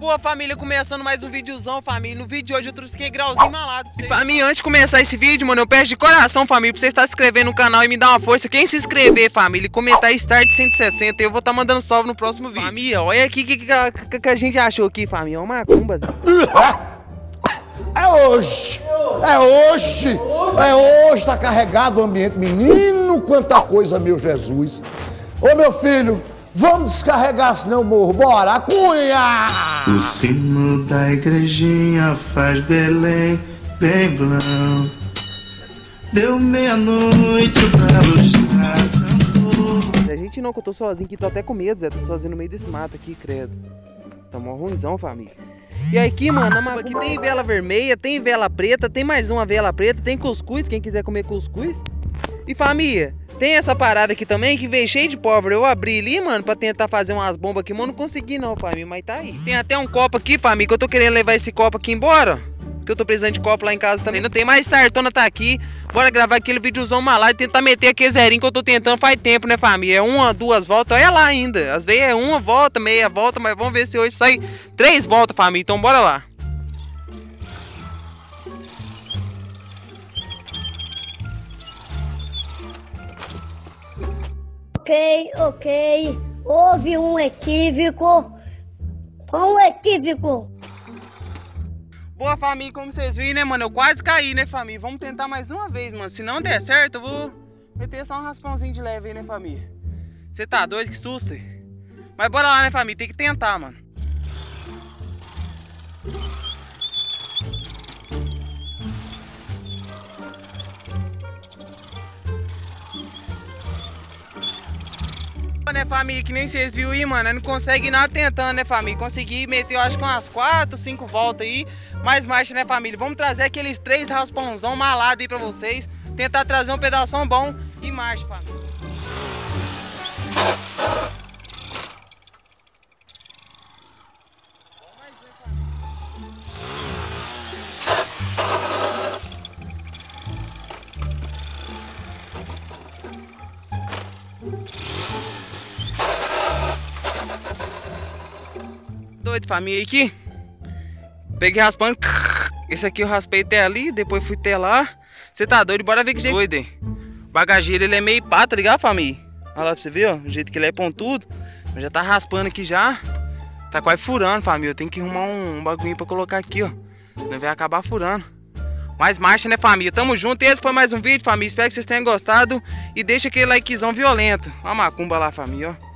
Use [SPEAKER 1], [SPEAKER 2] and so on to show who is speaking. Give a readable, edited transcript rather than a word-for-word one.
[SPEAKER 1] Boa, família, começando mais um videozão, família. No vídeo de hoje eu trouxe aqui grauzinho malado pra vocês. Família, antes de começar esse vídeo, mano, eu peço de coração, família, pra você estar se inscrevendo no canal e me dar uma força. Quem se inscrever, família, e comentar Start 160, eu vou estar mandando salve no próximo vídeo. Família, olha aqui o que a gente achou aqui, família. É uma macumba.
[SPEAKER 2] É hoje! É hoje! É hoje! Tá carregado o ambiente. Menino, quanta coisa, meu Jesus! Ô, meu filho, vamos descarregar, senão eu morro. Bora, cunha!
[SPEAKER 3] O sino da igrejinha faz Belém, bem blanco. Deu meia-noite, o galo já cantou.
[SPEAKER 1] A gente não, que eu tô sozinho aqui, tô até com medo, Zé. Tô sozinho no meio desse mato aqui, credo. Tá mó ruimzão, família. E aqui, mano, aqui tem vela vermelha, tem vela preta, tem mais uma vela preta, tem cuscuz, quem quiser comer cuscuz. E família, tem essa parada aqui também que veio cheio de pólvora. Eu abri ali, mano, pra tentar fazer umas bombas aqui, mas não consegui não, família, mas tá aí. Tem até um copo aqui, família, que eu tô querendo levar esse copo aqui embora, que eu tô precisando de copo lá em casa também. Não tem mais, Startona tá aqui. Bora gravar aquele videozão malado e tentar meter aquele zerinho que eu tô tentando faz tempo, né, família? É uma, duas voltas, olha lá ainda. Às vezes é uma volta, meia volta, mas vamos ver se hoje sai 3 voltas, família. Então bora lá.
[SPEAKER 4] Ok. Houve um equívoco.
[SPEAKER 1] Boa, família, como vocês viram, né, mano? Eu quase caí, né, família? Vamos tentar mais uma vez, mano. Se não der certo, eu vou meter só um raspãozinho de leve aí, né, família? Você tá doido? Que susto. Mas bora lá, né, família? Tem que tentar, mano. Né, família, que nem vocês viram aí, mano, não consegue nada tentando, né, família? Consegui meter, eu acho que umas 4, 5 voltas aí, mais marcha, né, família? Vamos trazer aqueles 3 raspãozão malado aí pra vocês, tentar trazer um pedação bom e marcha, família. Doido, família, aqui peguei raspando. Esse aqui eu raspei até ali, depois fui até lá. Você tá doido? Bora ver que jeito doido, hein? O bagageiro, ele é meio pá, tá ligado, família? Olha lá pra você ver, ó, o jeito que ele é pontudo. Eu já tá raspando aqui já. Tá quase furando, família. Eu tenho que arrumar um bagulho pra colocar aqui, ó. Não vai acabar furando. Mais marcha, né, família? Tamo junto. E esse foi mais um vídeo, família. Espero que vocês tenham gostado. E deixa aquele likezão violento. Olha a macumba lá, família, ó.